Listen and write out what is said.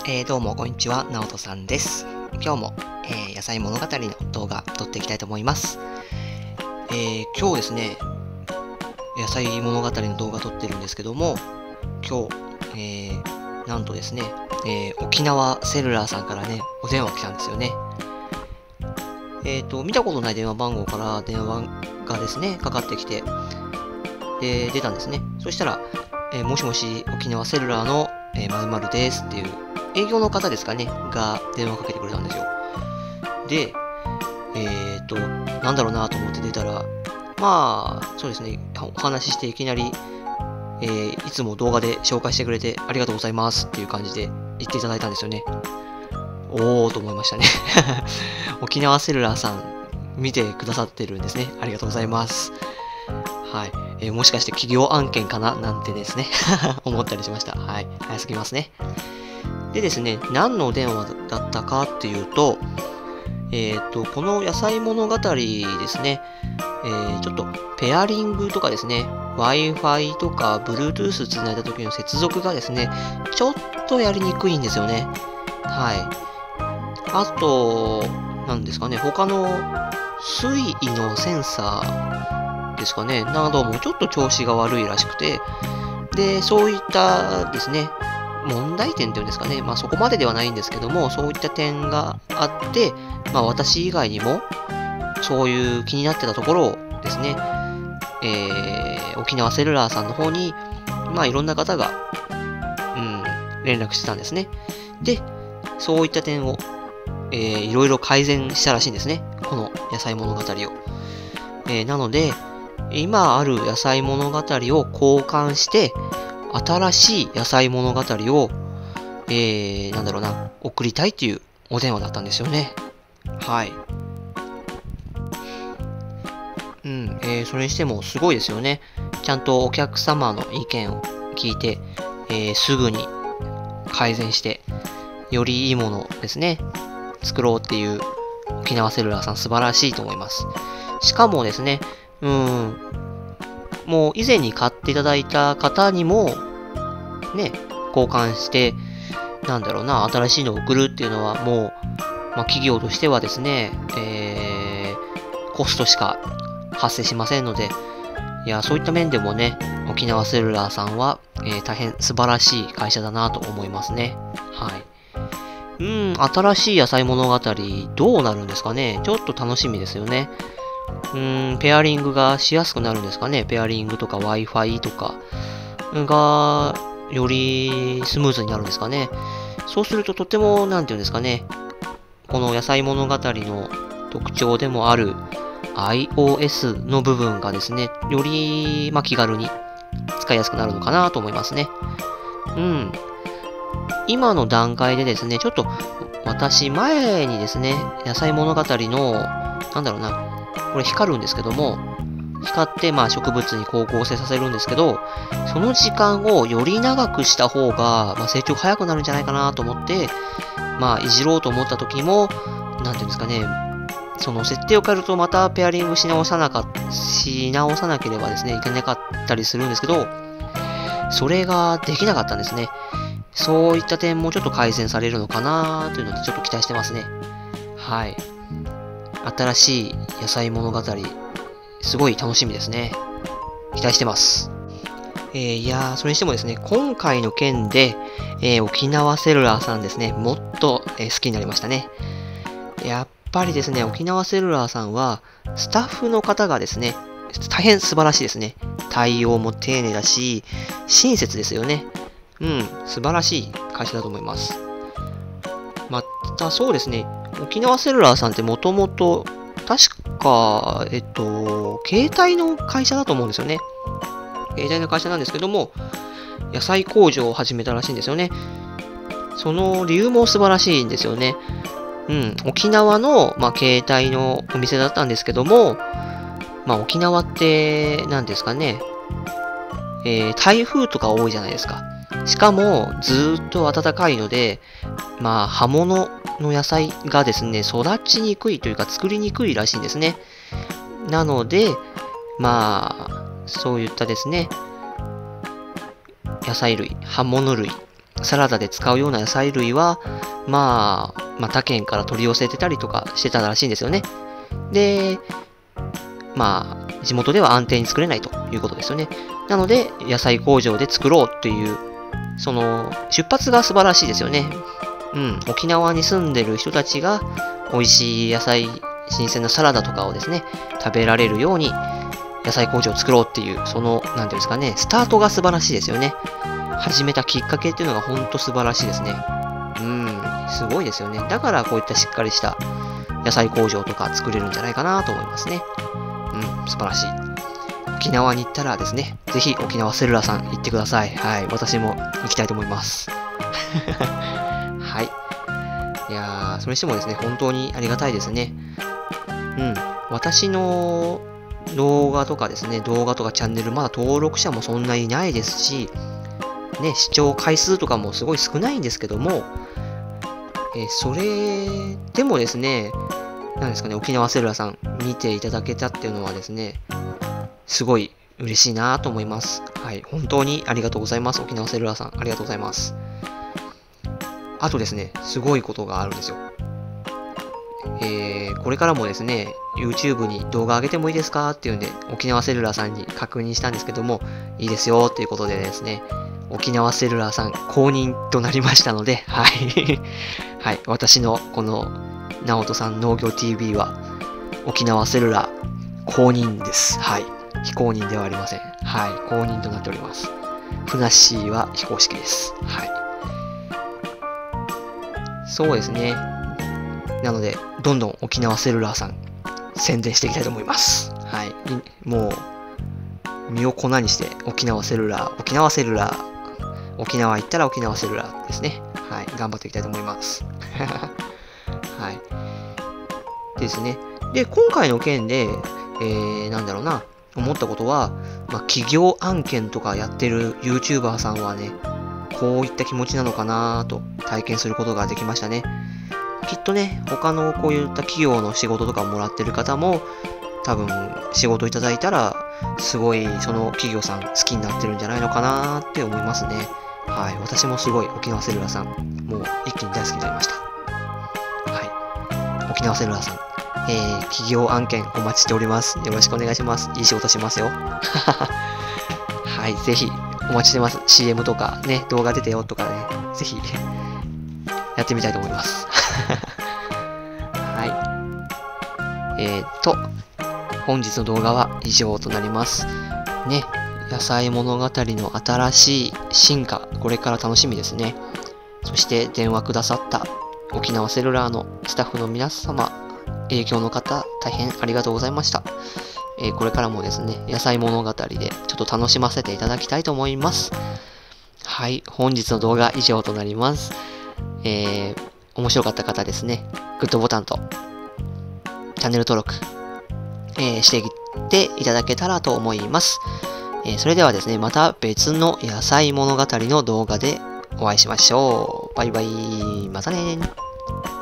どうもこんにちは、なおとさんです。今日も、野菜物語の動画撮っていきたいと思います。今日ですね、野菜物語の動画撮ってるんですけども、今日、なんとですね、沖縄セルラーさんからね、お電話来たんですよね。見たことない電話番号から電話がですね、かかってきて、で、出たんですね。そしたら、もしもし、沖縄セルラーの、〇〇ですっていう、営業の方ですかね、が電話かけてくれたんですよ。で、なんだろうなと思って出たら、まあ、そうですね、お話ししていきなり、いつも動画で紹介してくれてありがとうございますっていう感じで言っていただいたんですよね。おーと思いましたね。沖縄セルラーさん、見てくださってるんですね。ありがとうございます。はい。もしかして企業案件かななんてですね、思ったりしました。はい。早すぎますね。でですね、何のお電話だったかっていうと、この野菜物語ですね、ちょっとペアリングとかですね、Wi-Fi とか Bluetooth つないだ時の接続がですね、ちょっとやりにくいんですよね。はい。あと、なんですかね、他の水位のセンサーですかね、などもちょっと調子が悪いらしくて、で、そういったですね、問題点っていうんですかね、まあそこまでではないんですけども、そういった点があって、まあ私以外にも、そういう気になってたところをですね、沖縄セルラーさんの方に、まあいろんな方が、連絡してたんですね。で、そういった点を、いろいろ改善したらしいんですね。この野菜物語を。なので、今ある野菜物語を交換して、新しい野菜物語を、なんだろうな、送りたいっていうお電話だったんですよね。はい。それにしてもすごいですよね。ちゃんとお客様の意見を聞いて、すぐに改善して、よりいいものをですね、作ろうっていう沖縄セルラーさん素晴らしいと思います。しかもですね、もう以前に買っていただいた方にも、ね、交換して、なんだろうな、新しいのを送るっていうのはもう、まあ、企業としてはですね、コストしか発生しませんので、いや、そういった面でもね、沖縄セルラーさんは、大変素晴らしい会社だなと思いますね。はい。新しい野菜物語、どうなるんですかね。ちょっと楽しみですよね。ペアリングがしやすくなるんですかね。ペアリングとか Wi-Fi とかが、よりスムーズになるんですかね。そうするととても、なんていうんですかね。この野菜物語の特徴でもある iOS の部分がですね、より、まあ、気軽に使いやすくなるのかなと思いますね。今の段階でですね、ちょっと私前にですね、野菜物語の、なんだろうな、これ光るんですけども、光ってまあ植物に光合成させるんですけど、その時間をより長くした方が、まあ、成長が早くなるんじゃないかなと思って、まあいじろうと思った時も、なんていうんですかね、その設定を変えるとまたペアリングし直さなければですね、いけなかったりするんですけど、それができなかったんですね。そういった点もちょっと改善されるのかなというのでちょっと期待してますね。はい。新しい野菜物語、すごい楽しみですね。期待してます。いやー、それにしてもですね、今回の件で、沖縄セルラーさんですね、もっと、好きになりましたね。やっぱりですね、沖縄セルラーさんは、スタッフの方がですね、大変素晴らしいですね。対応も丁寧だし、親切ですよね。素晴らしい会社だと思います。また、そうですね、沖縄セルラーさんってもともと、確か、携帯の会社だと思うんですよね。携帯の会社なんですけども、野菜工場を始めたらしいんですよね。その理由も素晴らしいんですよね。沖縄の、まあ、携帯のお店だったんですけども、まあ、沖縄って、何ですかね、台風とか多いじゃないですか。しかも、ずーっと暖かいので、まあ、葉物の野菜がですね、育ちにくいというか、作りにくいらしいんですね。なので、まあ、そういったですね、野菜類、葉物類サラダで使うような野菜類は、他県から取り寄せてたりとかしてたらしいんですよね。で、地元では安定に作れないということですよね。なので、野菜工場で作ろうっていう、その、出発が素晴らしいですよね。沖縄に住んでる人たちが、美味しい野菜、新鮮なサラダとかをですね、食べられるように、野菜工場を作ろうっていう、その、なんていうんですかね、スタートが素晴らしいですよね。始めたきっかけっていうのがほんと素晴らしいですね。すごいですよね。だからこういったしっかりした野菜工場とか作れるんじゃないかなと思いますね。素晴らしい。沖縄に行ったらですね、ぜひ沖縄セルラーさん行ってください。はい。私も行きたいと思います。はい。いやー、それにしてもですね、本当にありがたいですね。私の動画とかですね、動画とかチャンネル、まだ登録者もそんなにないですし、ね、視聴回数とかもすごい少ないんですけども、それでもですね、なんですかね、沖縄セルラーさん見ていただけたっていうのはですね、すごい嬉しいなと思います。はい、本当にありがとうございます。沖縄セルラーさん、ありがとうございます。あとですね、すごいことがあるんですよ。これからもですね、YouTube に動画上げてもいいですかっていうんで、沖縄セルラーさんに確認したんですけども、いいですよっていうことでですね、沖縄セルラーさん公認となりましたので、はい。はい、私のこの、直人さん農業 TV は、沖縄セルラー公認です。はい。非公認ではありません。はい。公認となっております。ふなっしーは非公式です。はい。そうですね。なので、どんどん沖縄セルラーさん、宣伝していきたいと思います。はい。もう、身を粉にして、沖縄セルラー、沖縄セルラー、沖縄行ったら沖縄セルラーですね。はい。頑張っていきたいと思います。はい。ですね。で、今回の件で、思ったことは、企業案件とかやってる YouTuber さんはね、こういった気持ちなのかなと体験することができましたね。きっとね、他のこういった企業の仕事とかもらってる方も、多分仕事いただいたら、すごいその企業さん好きになってるんじゃないのかなって思いますね。はい。私もすごい沖縄セルラーさん、もう一気に大好きになりました。はい。沖縄セルラーさん、企業案件お待ちしております。よろしくお願いします。いい仕事しますよ。はい。ぜひ、お待ちしてます。CM とかね、動画出てよとかね、ぜひ、やってみたいと思います。はい。本日の動画は以上となります。ね、野菜物語の新しい進化、これから楽しみですね。そして電話くださった沖縄セルラーのスタッフの皆様、営業の方、大変ありがとうございました。これからもですね、野菜物語でちょっと楽しませていただきたいと思います。はい、本日の動画以上となります。面白かった方ですね、グッドボタンとチャンネル登録、していっていただけたらと思います。それではですね、また別の野菜物語の動画でお会いしましょう。バイバイ。またねー。